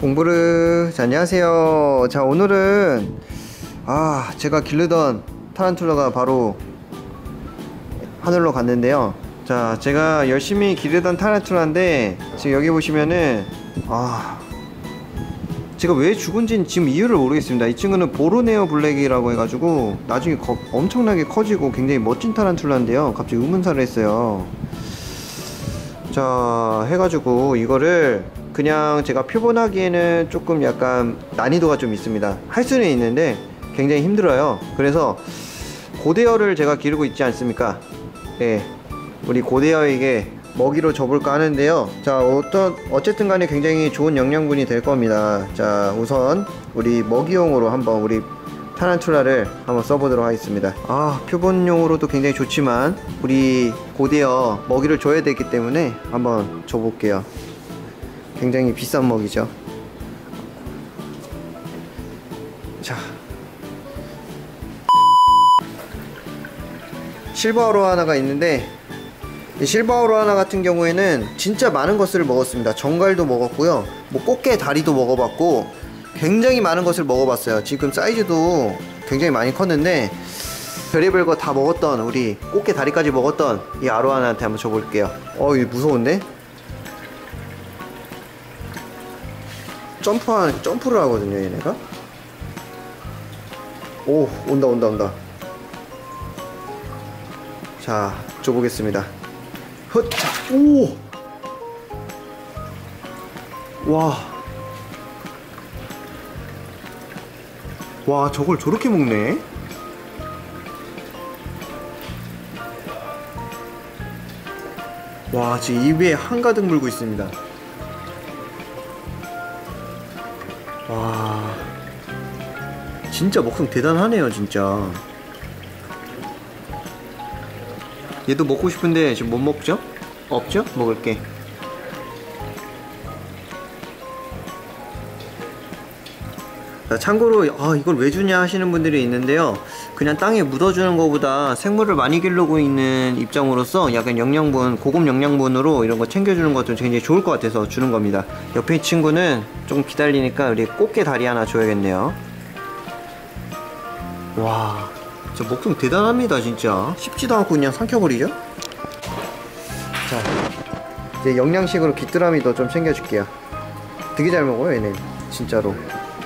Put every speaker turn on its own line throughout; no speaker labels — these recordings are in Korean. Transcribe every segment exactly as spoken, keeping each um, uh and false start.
봉부르. 자, 안녕하세요. 자, 오늘은 아 제가 기르던 타란툴라가 바로 하늘로 갔는데요. 자, 제가 열심히 기르던 타란툴라인데 지금 여기 보시면은 아 제가 왜 죽은지는 지금 이유를 모르겠습니다. 이 친구는 보르네오 블랙이라고 해가지고 나중에 거, 엄청나게 커지고 굉장히 멋진 타란툴라인데요, 갑자기 의문사를 했어요. 자, 해가지고 이거를 그냥 제가 표본하기에는 조금 약간 난이도가 좀 있습니다. 할 수는 있는데 굉장히 힘들어요. 그래서 고대어를 제가 기르고 있지 않습니까? 예, 우리 고대어에게 먹이로 줘볼까 하는데요. 자, 어떤 어쨌든 간에 굉장히 좋은 영양분이 될 겁니다. 자, 우선 우리 먹이용으로 한번 우리 타란툴라를 한번 써보도록 하겠습니다. 아, 표본용으로도 굉장히 좋지만 우리 고대어 먹이를 줘야 되기 때문에 한번 줘볼게요. 굉장히 비싼 먹이죠. 자, 실버 아로하나가 있는데 이 실버 아로하나 같은 경우에는 진짜 많은 것을 먹었습니다. 정갈도 먹었고요, 뭐 꽃게 다리도 먹어봤고 굉장히 많은 것을 먹어봤어요. 지금 사이즈도 굉장히 많이 컸는데 별의별 거 다 먹었던 우리 꽃게 다리까지 먹었던 이 아로하나한테 한번 줘볼게요. 어, 이거 무서운데? 점프한, 점프를 하거든요, 얘네가. 오, 온다, 온다, 온다. 자, 줘보겠습니다. 헛! 자, 오! 와. 와, 저걸 저렇게 먹네? 와, 지금 입에 한가득 물고 있습니다. 와, 진짜 먹성 대단하네요, 진짜. 얘도 먹고 싶은데 지금 못 먹죠? 없죠? 먹을게. 자, 참고로 아 이걸 왜 주냐 하시는 분들이 있는데요, 그냥 땅에 묻어주는 것보다 생물을 많이 기르고 있는 입장으로서 약간 영양분, 고급 영양분으로 이런 거 챙겨주는 것도 굉장히 좋을 것 같아서 주는 겁니다. 옆에 이 친구는 좀 기다리니까 우리 꽃게 다리 하나 줘야겠네요. 와, 진짜 먹성 대단합니다. 진짜 씹지도 않고 그냥 삼켜버리죠. 자, 이제 영양식으로 귀뚜라미도 좀 챙겨줄게요. 되게 잘 먹어요, 얘네 진짜로.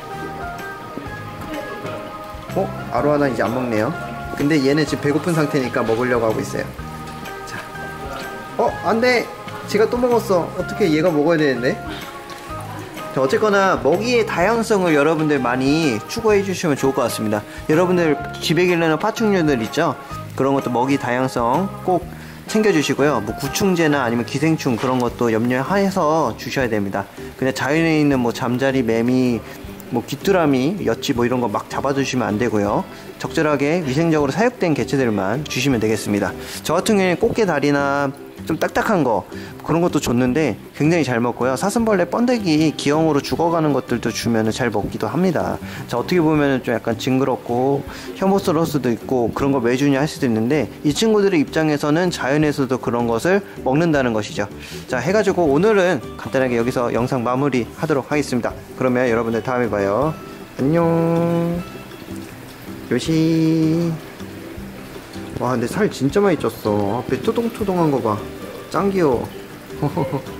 어? 아로하나 이제 안 먹네요. 근데 얘는 지금 배고픈 상태니까 먹으려고 하고 있어요. 자, 어? 안돼! 제가 또 먹었어. 어떻게 얘가 먹어야 되는데? 자, 어쨌거나 먹이의 다양성을 여러분들 많이 추구해 주시면 좋을 것 같습니다. 여러분들 집에 기르는 파충류들 있죠? 그런 것도 먹이 다양성 꼭 챙겨주시고요. 뭐 구충제나 아니면 기생충 그런 것도 염려해서 주셔야 됩니다. 그냥 자연에 있는 뭐 잠자리, 매미, 뭐 귀뚜라미, 엿지 뭐 이런 거 막 잡아주시면 안 되고요. 적절하게 위생적으로 사육된 개체들만 주시면 되겠습니다. 저 같은 경우에는 꽃게 다리나 좀 딱딱한 거 그런 것도 줬는데 굉장히 잘 먹고요. 사슴벌레, 번데기 기형으로 죽어가는 것들도 주면은 잘 먹기도 합니다. 자, 어떻게 보면은 좀 약간 징그럽고 혐오스러울 수도 있고 그런 거 왜 주냐 할 수도 있는데 이 친구들의 입장에서는 자연에서도 그런 것을 먹는다는 것이죠. 자, 해가지고 오늘은 간단하게 여기서 영상 마무리 하도록 하겠습니다. 그러면 여러분들 다음에 봐요. 안녕. 요시. 와, 근데 살 진짜 많이 쪘어. 배 토동토동한 거 봐. 짱 귀여워.